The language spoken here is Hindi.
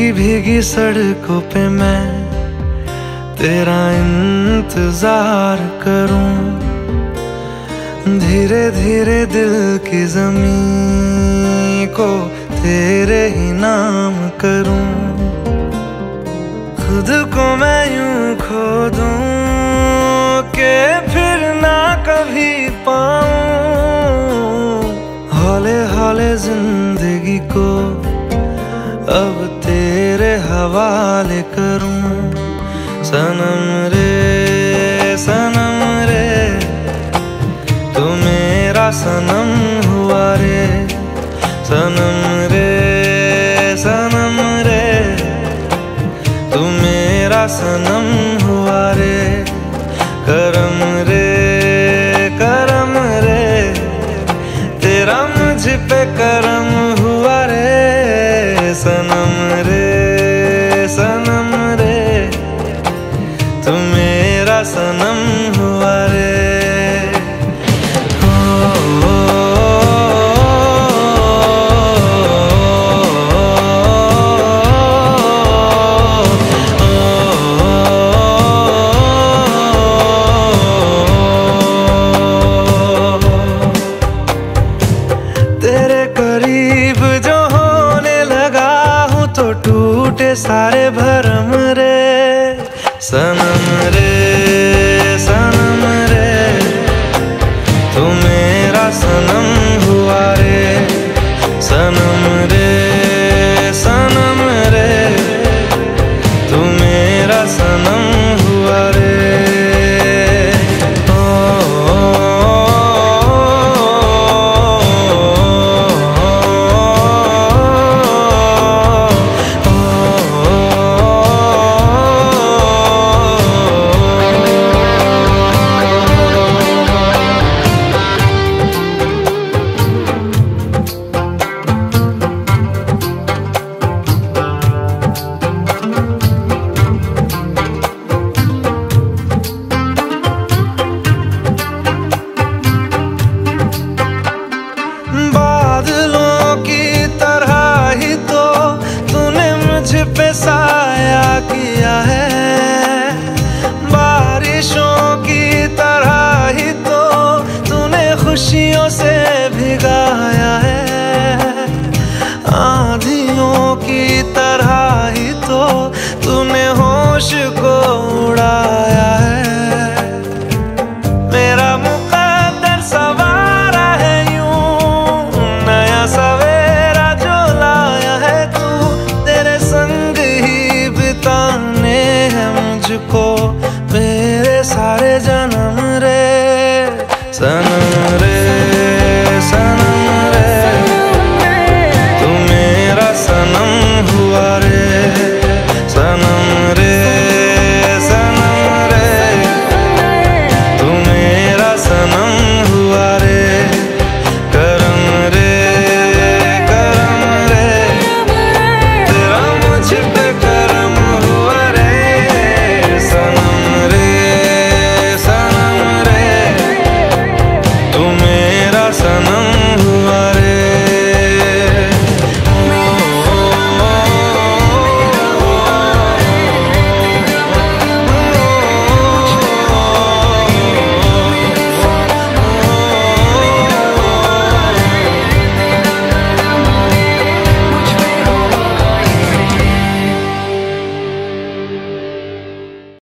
भीगी भीगी सड़कों पे मैं तेरा इंतजार करूं, धीरे धीरे दिल की ज़मीं को तेरे ही नाम करूं। खुद को मैं यूं खो दूं कि फिर ना कभी पाऊं, हौले हौले जिंदगी को अब तेरे हवाले करूं। सनम रे तू मेरा सनम हुआ रे, सनम रे तू मेरा सनम हुआ रे। करम रे तेरा मुझ पे करम हुआ रे, सनम रे तू मेरा सनम हुआ रे। तेरे करीब जो होने लगा हूँ तो टूटे सारे भरम रे, सनम रे तू मेरा सनम हुआ रे, सनम रे तू मेरा सनम हुआ रे। पे साया किया है, बारिशों की तरह ही तो तूने खुशियों से भिगाया है। आंधियों की